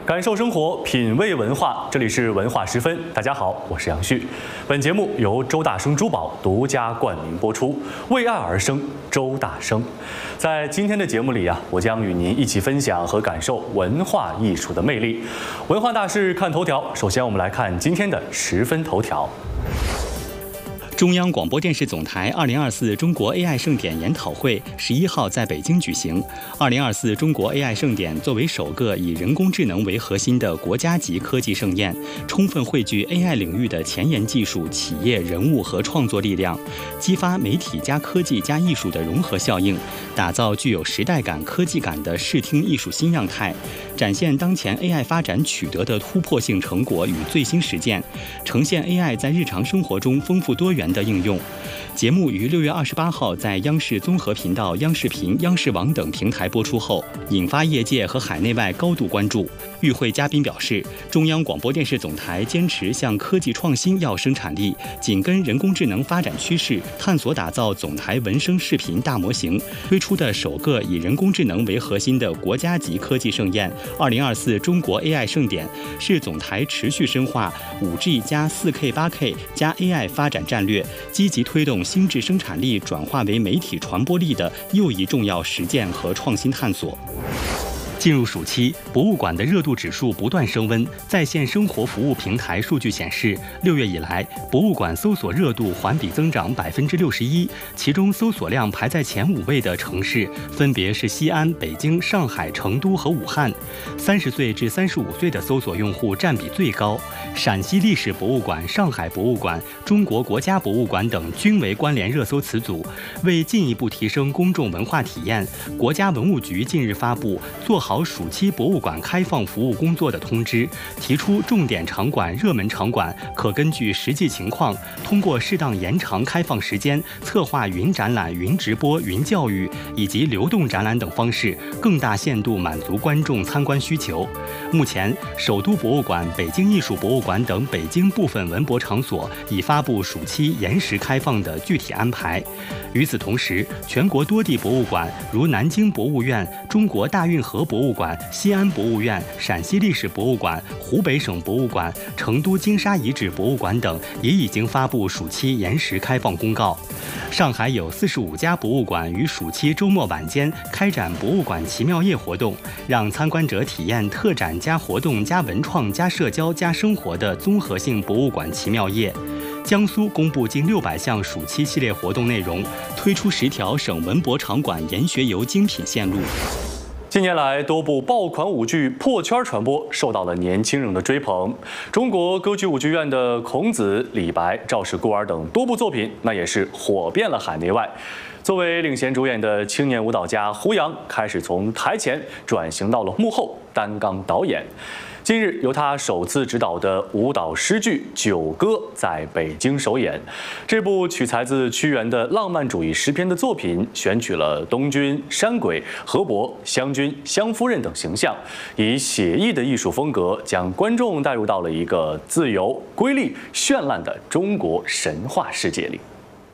感受生活，品味文化，这里是文化时分。大家好，我是杨旭。本节目由周大生珠宝独家冠名播出，为爱而生，周大生。在今天的节目里我将与您一起分享和感受文化艺术的魅力。文化大事看头条，首先我们来看今天的10分头条。 中央广播电视总台2024中国 AI 盛典研讨会11号在北京举行。2024中国 AI 盛典作为首个以人工智能为核心的国家级科技盛宴，充分汇聚 AI 领域的前沿技术、企业、人物和创作力量，激发媒体加科技加艺术的融合效应，打造具有时代感、科技感的视听艺术新样态，展现当前 AI 发展取得的突破性成果与最新实践，呈现 AI 在日常生活中丰富多元的应用。节目于6月28号在央视综合频道、央视频、央视网等平台播出后，引发业界和海内外高度关注。与会嘉宾表示，中央广播电视总台坚持向科技创新要生产力，紧跟人工智能发展趋势，探索打造总台文声视频大模型，推出的首个以人工智能为核心的国家级科技盛宴2024中国 AI 盛典，是总台持续深化 5G 加 4K 8K 加 AI 发展战略，积极推动心智生产力转化为媒体传播力的又一重要实践和创新探索。进入暑期，博物馆的热度指数不断升温。在线生活服务平台数据显示，6月以来，博物馆搜索热度环比增长61%，其中搜索量排在前5位的城市分别是西安、北京、上海、成都和武汉。30岁至35岁的搜索用户占比最高，陕西历史博物馆、上海博物馆、中国国家博物馆等均为关联热搜词组。为进一步提升公众文化体验，国家文物局近日发布做好暑期博物馆开放服务工作的通知，提出重点场馆、热门场馆可根据实际情况，通过适当延长开放时间，策划云展览、云直播、云教育以及流动展览等方式，更大限度满足观众参观需求。目前，首都博物馆、北京艺术博物馆等北京部分文博场所已发布暑期延时开放的具体安排。与此同时，全国多地博物馆，如南京博物院、中国大运河博物馆、西安博物院、陕西历史博物馆、湖北省博物馆、成都金沙遗址博物馆等，也已经发布暑期延时开放公告。上海有45家博物馆于暑期周末晚间开展博物馆奇妙夜活动，让参观者体验特展加活动加文创加社交加生活的综合性博物馆奇妙夜。江苏公布近600项暑期系列活动内容，推出10条省文博场馆研学游精品线路。 近年来，多部爆款舞剧破圈传播，受到了年轻人的追捧。中国歌剧舞剧院的《孔子》《李白》《赵氏孤儿》等多部作品，那也是火遍了海内外。作为领衔主演的青年舞蹈家胡杨，开始从台前转型到了幕后，担纲导演。近日，由他首次执导的舞蹈诗剧《九歌》在北京首演。这部取材自屈原的浪漫主义诗篇的作品，选取了东君、山鬼、河伯、湘君、湘夫人等形象，以写意的艺术风格，将观众带入到了一个自由、瑰丽、绚烂的中国神话世界里。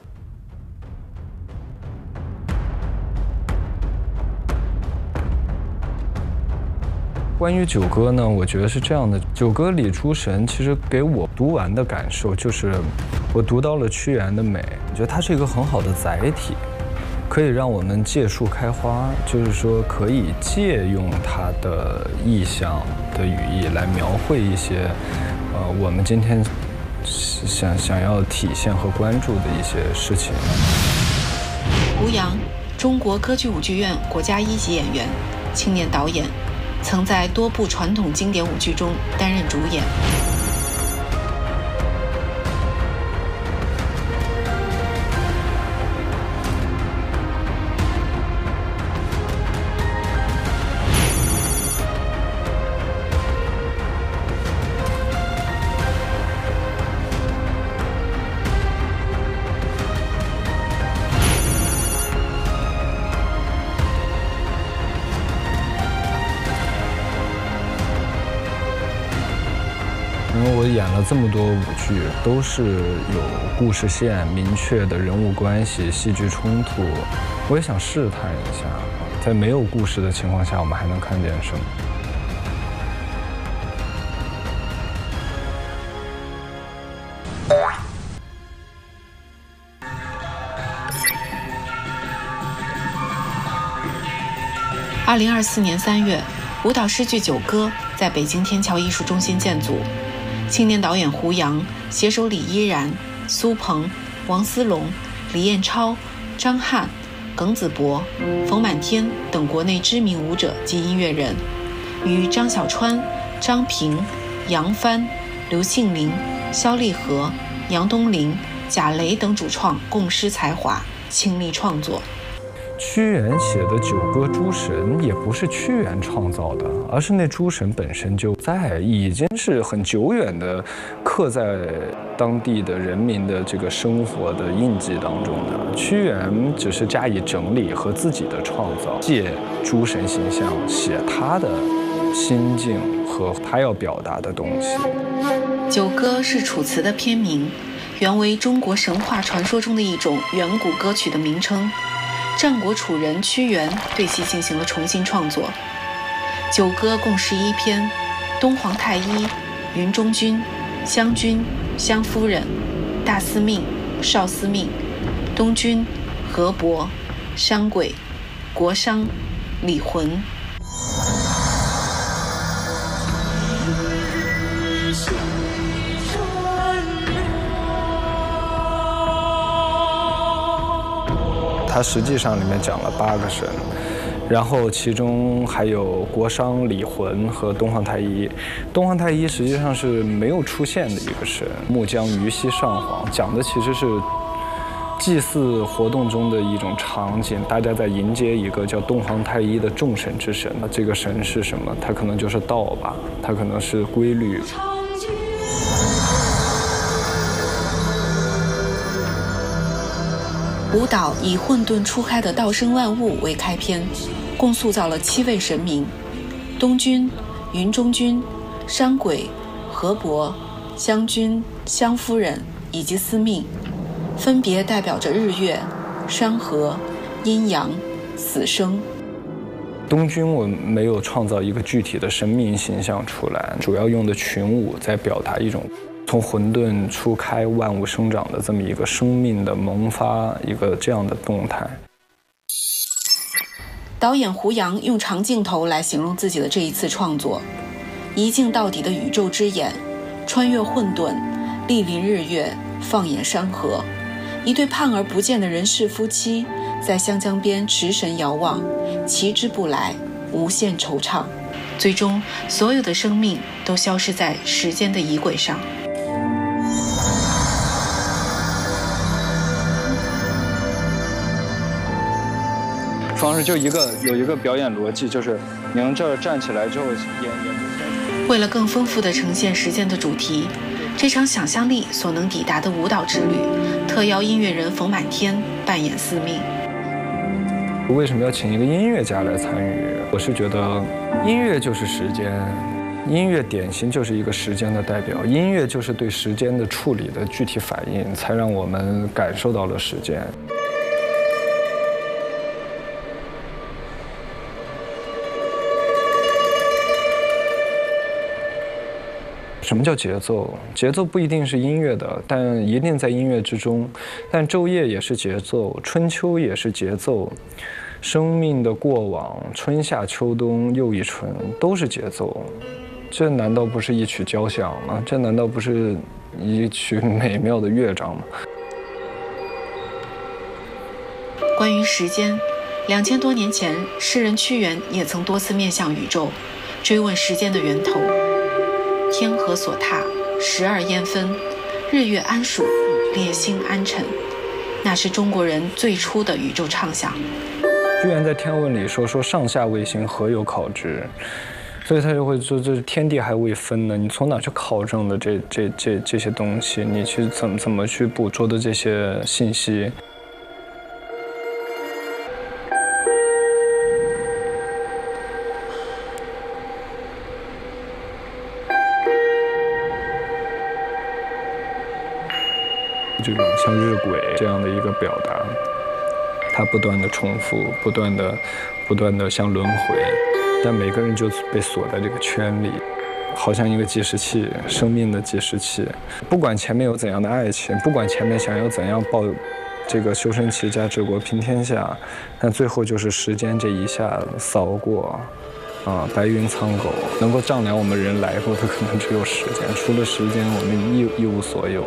关于九歌呢，我觉得是这样的，九歌李诸神其实给我读完的感受就是，我读到了屈原的美，我觉得它是一个很好的载体，可以让我们借树开花，就是说可以借用它的意象的语义来描绘一些，我们今天想要体现和关注的一些事情。 胡杨，中国歌剧舞剧院国家1级演员，青年导演。曾在多部传统经典舞剧中担任主演。 因为我演了这么多舞剧，都是有故事线、明确的人物关系、戏剧冲突，我也想试探一下，在没有故事的情况下，我们还能看见什么？ 2024年3月，舞蹈诗句《九歌》在北京天桥艺术中心建组，青年导演胡杨携手李依然、苏鹏、王思龙、李彦超、张翰、耿子博、冯满天等国内知名舞者及音乐人，与张小川、张平、杨帆、刘庆林、肖丽和、杨东林、贾雷等主创共施才华，倾力创作。 屈原写的《九歌诸神》也不是屈原创造的，而是那诸神本身就在，已经是很久远的刻在当地的人民的这个生活的印记当中的。屈原只是加以整理和自己的创造，借诸神形象写他的心境和他要表达的东西。 《九歌》是楚辞的篇名，原为中国神话传说中的一种远古歌曲的名称。战国楚人屈原对其进行了重新创作。九歌共11篇，东皇太一、云中君、湘君、湘夫人、大司命、少司命、东君、河伯、商轨、国商、李浑。 它实际上里面讲了8个神，然后其中还有国商、李浑和东皇太一。东皇太一实际上是没有出现的一个神。木江鱼溪上皇讲的其实是祭祀活动中的一种场景，大家在迎接一个叫东皇太一的众神之神。那这个神是什么？它可能就是道吧，它可能是规律。 舞蹈以混沌初开的道生万物为开篇，共塑造了7位神明：东君、云中君、商轨、河伯、湘君、湘夫人以及司命，分别代表着日月、山河、阴阳、死生。 东君我没有创造一个具体的神明形象出来，主要用的群舞在表达一种从混沌初开、万物生长的这么一个生命的萌发，一个这样的动态。 导演胡杨用长镜头来形容自己的这一次创作：一镜到底的宇宙之眼，穿越混沌，莅临日月，放眼山河。一对盼而不见的人世夫妻，在湘江边持神遥望，其之不来，无限惆怅。最终，所有的生命都消失在时间的仪轨上。 方式就有一个表演逻辑，就是你从这儿站起来之后， 为了更丰富地呈现时间的主题，这场想象力所能抵达的舞蹈之旅，特邀音乐人冯满天扮演司命。 为什么要请一个音乐家来参与？我是觉得音乐就是时间，音乐典型就是一个时间的代表，音乐就是对时间的处理的具体反应，才让我们感受到了时间。什么叫节奏？节奏不一定是音乐的，但一定在音乐之中。但昼夜也是节奏，春秋也是节奏，生命的过往，春夏秋冬又一春，都是节奏。这难道不是一曲交响吗？这难道不是一曲美妙的乐章吗？ 关于时间，2000多年前，诗人屈原也曾多次面向宇宙，追问时间的源头。天河所踏，12烟分，日月安属，列星安辰，那是中国人最初的宇宙畅想。 屈原在《天问》里说上下未形，何有考之？所以他就会说，这天地还未分呢，你从哪去考证的这些东西？你去怎么去捕捉的这些信息？这种像日晷这样的一个表达，它不断的重复，不断的像轮回，但每个人就被锁在这个圈里，好像一个计时器，生命的计时器。不管前面有怎样的爱情，不管前面想要怎样这个修身齐家治国平天下，但最后就是时间这一下扫过，白云苍狗，能够丈量我们人来过的可能只有时间，除了时间，我们一无所有。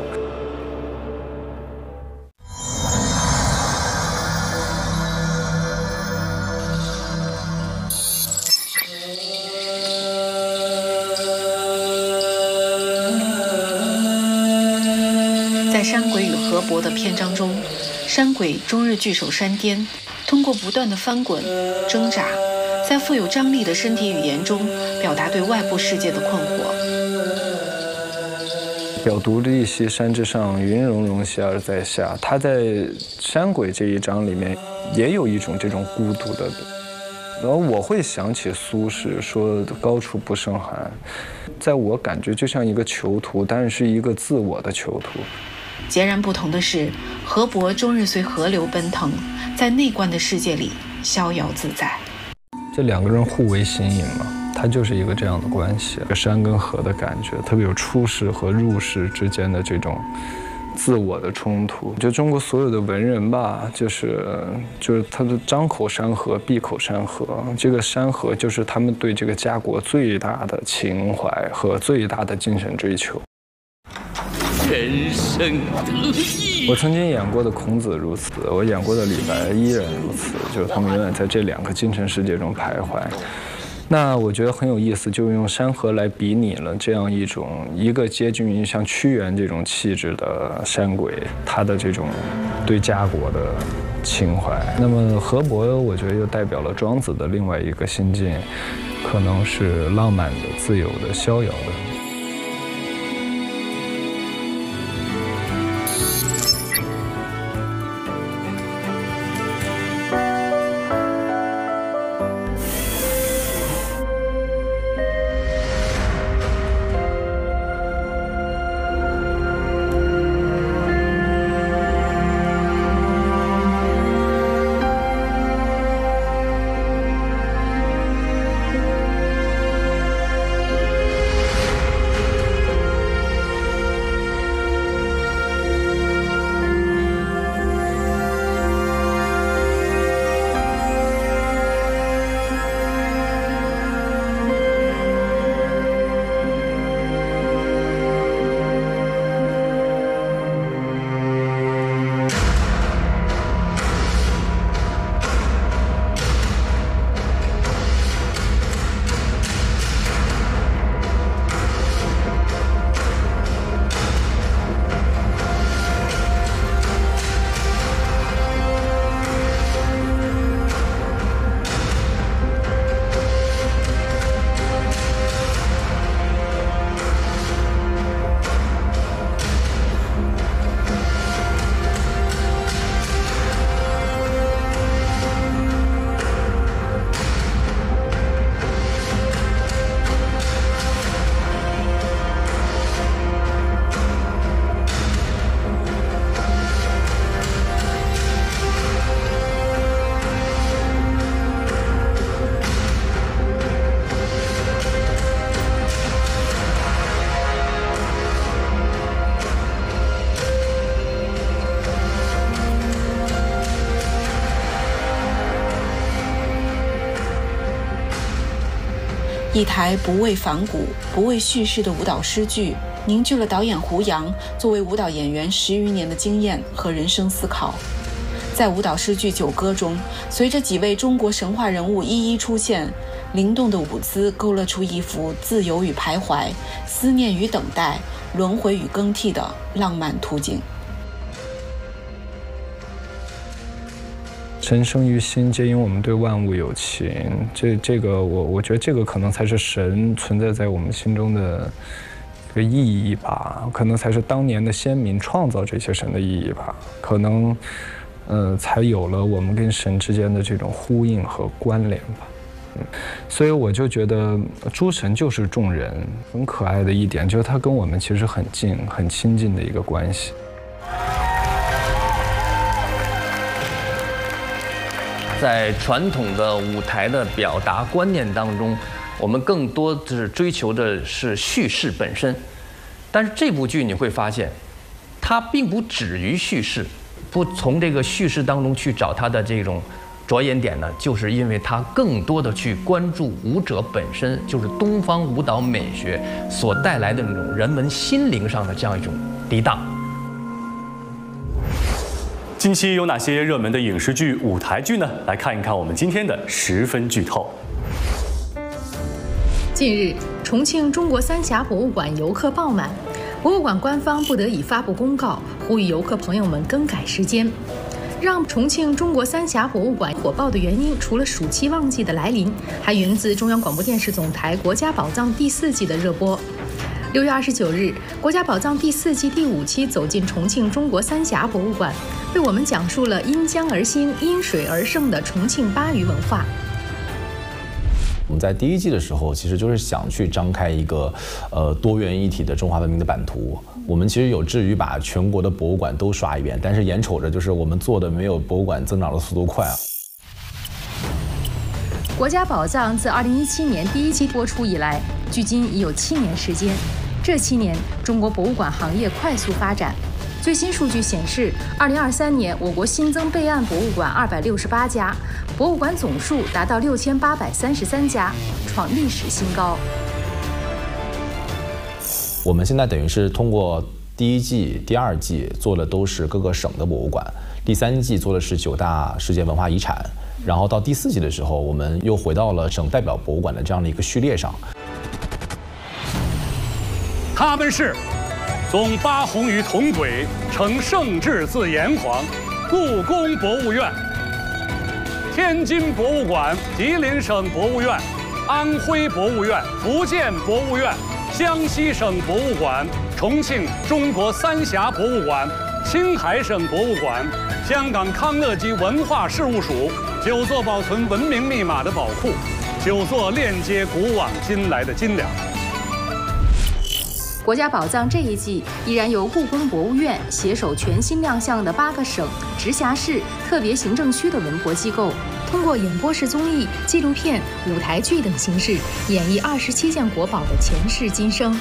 在山鬼与河伯的篇章中，山鬼终日聚首山巅，通过不断的翻滚、挣扎，在富有张力的身体语言中表达对外部世界的困惑。 表独立兮山之上，云溶溶兮而在下。他在山鬼这一章里面也有一种这种孤独的。然后我会想起苏轼说“高处不胜寒”，在我感觉就像一个囚徒，但是一个自我的囚徒。 截然不同的是，河伯终日随河流奔腾，在内观的世界里逍遥自在。 这两个人互为形影嘛，它就是一个这样的关系，山跟河的感觉，特别有出世和入世之间的这种自我的冲突。就中国所有的文人吧，就是他的张口山河，闭口山河。这个山河就是他们对这个家国最大的情怀和最大的精神追求。 人生得意。 我曾经演过的孔子如此，我演过的李白依然如此，就是他们永远在这两个精神世界中徘徊。那我觉得很有意思，就用山河来比拟了这样一个接近于像屈原这种气质的山鬼，他的这种对家国的情怀。那么河伯，我觉得又代表了庄子的另外一个心境，可能是浪漫的、自由的、逍遥的。 一台不为仿古、不为叙事的舞蹈诗句，凝聚了导演胡杨作为舞蹈演员10余年的经验和人生思考。在舞蹈诗句《九歌》中，随着几位中国神话人物一一出现，灵动的舞姿勾勒出一幅自由与徘徊、思念与等待、轮回与更替的浪漫图景。 神生于心，皆因我们对万物有情。这个我觉得这个可能才是神存在在我们心中的这个意义吧，可能才是当年的先民创造这些神的意义吧，可能才有了我们跟神之间的这种呼应和关联吧。所以我就觉得诸神就是众人，很可爱的一点就是他跟我们其实很近、很亲近的一个关系。 在传统的舞台的表达观念当中，我们更多的是追求的是叙事本身，但是这部剧你会发现，它并不止于叙事， 不从这个叙事当中去找它的这种着眼点呢，就是因为它更多的去关注舞者本身，就是东方舞蹈美学所带来的那种人们心灵上的这样一种涤荡。 近期有哪些热门的影视剧、舞台剧呢？来看一看我们今天的10分剧透。 近日，重庆中国三峡博物馆游客爆满，博物馆官方不得已发布公告，呼吁游客朋友们更改时间。让重庆中国三峡博物馆火爆的原因，除了暑期旺季的来临，还源自中央广播电视总台《国家宝藏》第4季的热播。6月29日，《国家宝藏》第4季第5期走进重庆中国三峡博物馆，为我们讲述了因江而兴、因水而盛的重庆巴渝文化。 我们在第1季的时候，其实就是想去张开一个多元一体的中华文明的版图。我们其实有志于把全国的博物馆都刷一遍，但是眼瞅着就是我们做的没有博物馆增长的速度快啊。 国家宝藏自2017年第1期播出以来，距今已有7年时间。这7年，中国博物馆行业快速发展。最新数据显示，2023年我国新增备案博物馆268家，博物馆总数达到6833家，创历史新高。 我们现在等于是通过第1季、第2季做的都是各个省的博物馆，第3季做的是9大世界文化遗产，然后到第4季的时候，我们又回到了省代表博物馆的这样的一个序列上。 他们是总八宏于同轨，承圣制自炎黄，故宫博物院、天津博物馆、吉林省博物院、安徽博物院、福建博物院、江西省博物馆、重庆中国三峡博物馆、青海省博物馆、香港康乐及文化事务署9座保存文明密码的宝库，9座链接古往今来的金梁。 国家宝藏这一季依然由故宫博物院携手全新亮相的8个省、直辖市、特别行政区的文博机构，通过演播式综艺、纪录片、舞台剧等形式，演绎27件国宝的前世今生。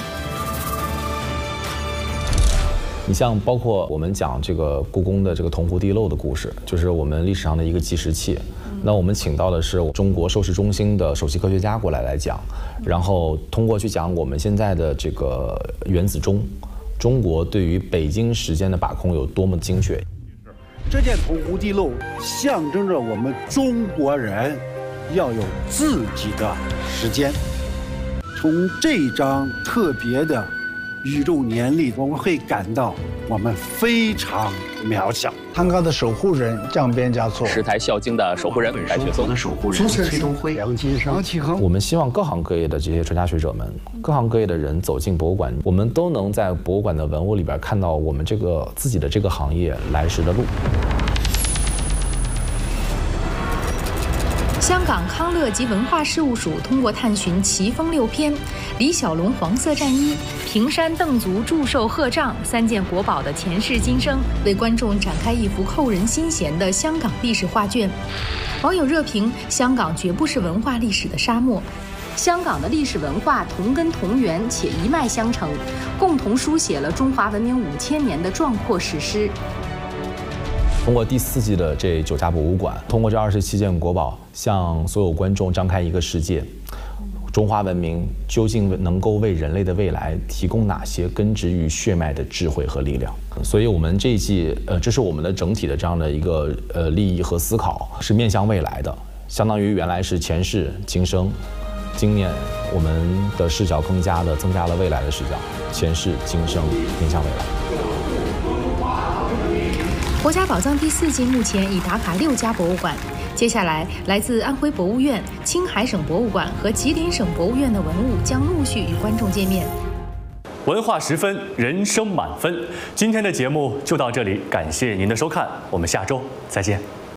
你像包括我们讲这个故宫的这个铜壶地漏的故事，就是我们历史上的一个计时器。那我们请到的是中国受试中心的首席科学家过来讲，然后通过去讲我们现在的这个原子钟，中国对于北京时间的把控有多么精确。 这件铜壶地漏象征着我们中国人要有自己的时间。从这一张特别的宇宙年历，我们会感到我们非常渺小。 唐高的守护人江边嘉措， 石台孝经的守护人白雪松， 的守护人崔东辉、梁金生、王启恒。 我们希望各行各业的这些专家学者们，各行各业的人走进博物馆，我们都能在博物馆的文物里边看到我们这个自己的这个行业来时的路。 香港康乐及文化事务署通过探寻奇峰6篇、李小龙黄色战衣、平山邓族祝寿鹤杖3件国宝的前世今生，为观众展开一幅扣人心弦的香港历史画卷。网友热评：香港绝不是文化历史的沙漠，香港的历史文化同根同源且一脉相承，共同书写了中华文明5000年的壮阔史诗。 通过第4季的这9家博物馆，通过这27件国宝，向所有观众张开一个世界。中华文明究竟能够为人类的未来提供哪些根植于血脉的智慧和力量？所以，我们这一季，这是我们的整体的这样的一个利益和思考，是面向未来的，相当于原来是前世今生，今年我们的视角更加的增加了未来的视角，前世今生面向未来。 国家宝藏第4季目前已打卡6家博物馆，接下来来自安徽博物院、青海省博物馆和吉林省博物院的文物将陆续与观众见面。 文化10分，人生满分。今天的节目就到这里，感谢您的收看，我们下周再见。